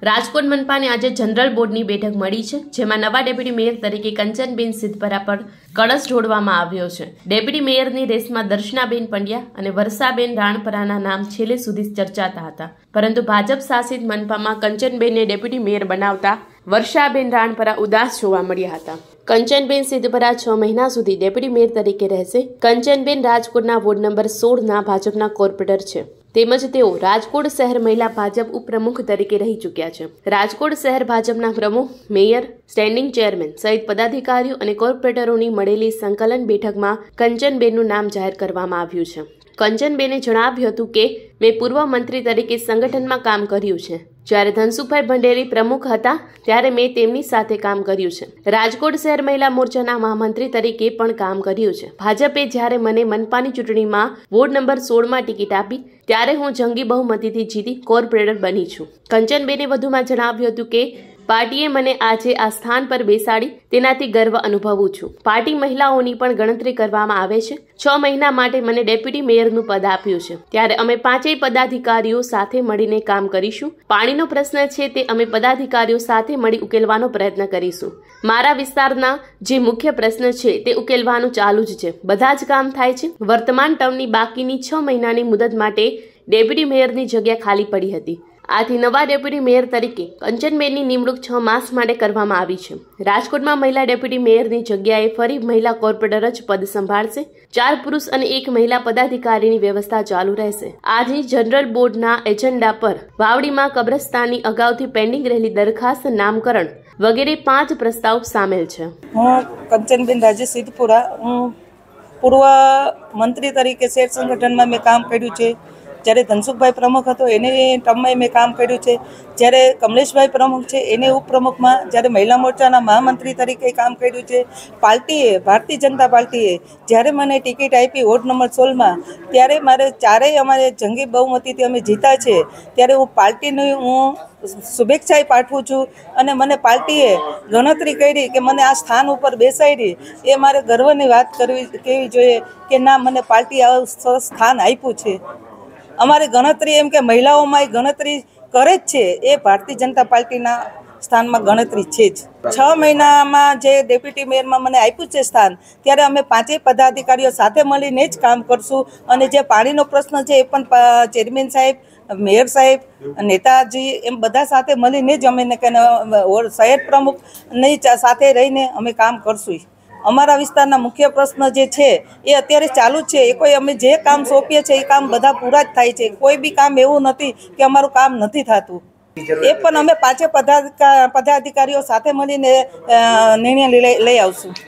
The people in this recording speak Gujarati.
રાજકોટ મનપાને આજે જનરલ બોર્ડની બેઠક મળી છે, જેમાં નવા ડેપ્યુટી મેયર તરીકે કંચનબેન સિદ્ધપરા પર કળશ ઢોળવામાં આવ્યો છે। ડેપ્યુટી મેયરની રેસમાં દર્શનાબેન પંડ્યા અને વર્ષાબેન રાણપરાના નામ છેલ્લે સુધી ચર્ચાતા હતા, પરંતુ ભાજપ શાસિત મનપામાં કંચનબેનને ડેપ્યુટી મેયર બનાવતા વર્ષાબેન રાણપરા ઉદાસ જોવા મળ્યા હતા। કંચનબેન સિદ્ધપરા 6 મહિના સુધી ડેપ્યુટી મેયર તરીકે રહેશે। કંચનબેન રાજકોટના વોર્ડ નંબર 16ના ભાજપના કોર્પોરેટર છે, તેમજ તેઓ રાજકોટ શહેર મહિલા ભાજપ ઉપપ્રમુખ તરીકે રહી ચૂક્યા છે। રાજકોટ શહેર ભાજપના પ્રમુખ, મેયર, સ્ટેન્ડિંગ ચેરમેન સહિત પદાધિકારીઓ અને કોર્પોરેટરોની મળેલી સંકલન બેઠકમાં કંચનબેનનું નામ જાહેર કરવામાં આવ્યું છે। કંચનબેને જણાવ્યું હતું કે મેં પૂર્વ મંત્રી તરીકે સંગઠનમાં કામ કર્યું છે। જ્યારે ધનસુખભાઈ ભંડેરી પ્રમુખ હતા ત્યારે મેં તેમની સાથે કામ કર્યું છે। રાજકોટ શહેર મહિલા મોરચાના મહામંત્રી તરીકે પણ કામ કર્યું છે। ભાજપે જ્યારે મને મનપાની ચૂંટણીમાં વોર્ડ નંબર 16માં ટિકિટ આપી ત્યારે હું જંગી બહુમતીથી જીતી કોર્પોરેટર બની છું। કંચનબેને વધુમાં જણાવ્યું હતું કે પાર્ટીએ મને આજે આ સ્થાન પર બેસાડી તેનાથી ગર્વ અનુભવું છું। પાર્ટી મહિલાઓની પણ ગણતરી કરવામાં આવે છે। 6 મહિના માટે મને ડેપ્યુટી મેયરનું પદ આપ્યું છે, ત્યારે અમે 5 પદાધિકારીઓ સાથે મળીને કામ કરીશું। પાણીનો પ્રશ્ન છે તે અમે પદાધિકારીઓ સાથે મળી ઉકેલવાનો પ્રયત્ન કરીશું। મારા વિસ્તારના જે મુખ્ય પ્રશ્ન છે તે ઉકેલવાનું ચાલુ જ છે। બધા જ કામ થાય છે। વર્તમાન ટર્મની બાકીની 6 મહિનાની મુદત માટે ડેપ્યુટી મેયરની જગ્યા ખાલી પડી હતી। આથી નવા ડેપ્યુટી મેયર તરીકે કંચનબેનની નિમણૂક 6 માસ માટે કરવામાં આવી છે। રાજકોટમાં મહિલા ડેપ્યુટી મેયરની જગ્યાએ ફરી મહિલા કોર્પોરેટર જ પદ સંભાળશે। 4 પુરુષ અને 1 મહિલા પદાધિકારીની વ્યવસ્થા ચાલુ રહેશે। આજની જનરલ બોર્ડના એજન્ડા પર વાવડીમાં કબ્રસ્તાનની અગાઉથી પેન્ડિંગ રહેલી દરખાસ્ત, નામકરણ વગેરે 5 પ્રસ્તાવ સામેલ છે। હું કંચનબેન રાજેશ સિદ્ધપુરા, હું પૂર્વ મંત્રી તરીકે શેર સંગઠનમાં મેં કામ કર્યું છે। જ્યારે ધનસુખભાઈ પ્રમુખ હતો એને ટર્મમાં મેં કામ કર્યું છે। જ્યારે કમલેશભાઈ પ્રમુખ છે એને ઉપપ્રમુખમાં, જ્યારે મહિલા મોરચાના મહામંત્રી તરીકે કામ કર્યું છે। પાર્ટીએ, ભારતીય જનતા પાર્ટીએ જ્યારે મને ટિકિટ આપી વોર્ડ નંબર 16માં, ત્યારે મારે ચારેય અમારે જંગી બહુમતીથી અમે જીતા છે। ત્યારે હું પાર્ટીની શુભેચ્છાએ પાઠવું છું અને મને પાર્ટીએ ગણતરી કરી કે મને આ સ્થાન ઉપર બેસાડી, એ મારે ગર્વની વાત કહેવી જોઈએ કે ના, મને પાર્ટી આ સ્થાન આપ્યું છે। અમારી ગણતરી એમ કે મહિલાઓમાં ગણતરી કરે જ છે, એ ભારતીય જનતા પાર્ટીના સ્થાનમાં ગણતરી છે જ। 6 મહિનામાં જે ડેપ્યુટી મેયરમાં મને આપ્યું છે સ્થાન, ત્યારે અમે 5 પદાધિકારીઓ સાથે મળીને જ કામ કરશું। અને જે પાણીનો પ્રશ્ન છે એ પણ ચેરમેન સાહેબ, મેયર સાહેબ, નેતાજી એમ બધા સાથે મળીને જ અમે શહેર પ્રમુખની સાથે રહીને અમે કામ કરશું। અમારા વિસ્તારના મુખ્ય પ્રશ્ન જે છે એ અત્યારે ચાલુ જ છે। એ કોઈ અમે જે કામ સોંપીએ છીએ એ કામ બધા પૂરા જ થાય છે। કોઈ બી કામ એવું નથી કે અમારું કામ નથી થતું। એ પણ અમે 5 પદાધિકારીઓ સાથે મળીને નિર્ણય લઈ આવશું।